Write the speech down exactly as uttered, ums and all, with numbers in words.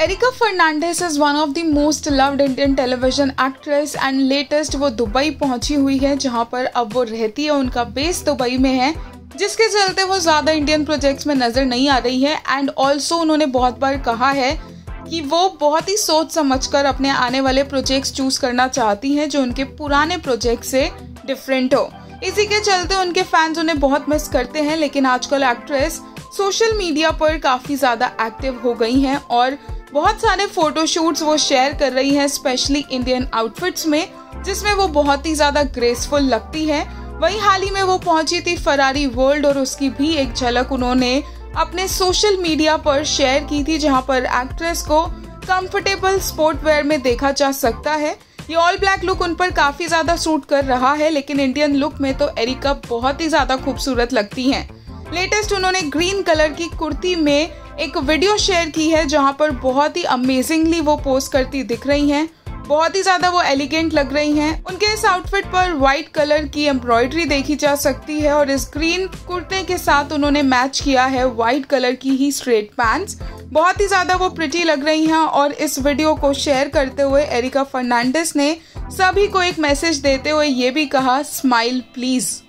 Areca Fernandes is one of the most loved Indian television actress and latest वो Dubai पहुंची हुई है, जहां पर अब वो रहती है। उनका बेस दुबई में है, जिसके चलते वो ज्यादा इंडियन प्रोजेक्ट्स में नजर नहीं आ रही है। एंड ऑल्सो उन्होंने बहुत बार कहा है कि वो बहुत ही सोच समझकर अपने आने वाले प्रोजेक्ट्स चूज करना चाहती हैं जो उनके पुराने प्रोजेक्ट से डिफरेंट हो। इसी के चलते उनके फैंस उन्हें बहुत मिस करते हैं। लेकिन आजकल एक्ट्रेस सोशल मीडिया पर काफी ज्यादा एक्टिव हो गई हैं और बहुत सारे फोटोशूट्स वो शेयर कर रही हैं, स्पेशली इंडियन आउटफिट्स में, जिसमें वो बहुत ही ज्यादा ग्रेसफुल लगती है। वहीं हाल ही में वो पहुंची थी फरारी वर्ल्ड और उसकी भी एक झलक उन्होंने अपने सोशल मीडिया पर शेयर की थी, जहां पर एक्ट्रेस को कंफर्टेबल स्पोर्टवेयर में देखा जा सकता है। ये ऑल ब्लैक लुक उन पर काफी ज्यादा सूट कर रहा है, लेकिन इंडियन लुक में तो एरिका बहुत ही ज्यादा खूबसूरत लगती हैं। लेटेस्ट उन्होंने ग्रीन कलर की कुर्ती में एक वीडियो शेयर की है, जहां पर बहुत ही अमेजिंगली वो पोज करती दिख रही हैं। बहुत ही ज्यादा वो एलिगेंट लग रही हैं। उनके इस आउटफिट पर व्हाइट कलर की एम्ब्रॉयडरी देखी जा सकती है और इस ग्रीन कुर्ते के साथ उन्होंने मैच किया है व्हाइट कलर की ही स्ट्रेट पैंट्स। बहुत ही ज्यादा वो प्रिटी लग रही हैं और इस वीडियो को शेयर करते हुए एरिका फर्नांडिस ने सभी को एक मैसेज देते हुए ये भी कहा, स्माइल प्लीज।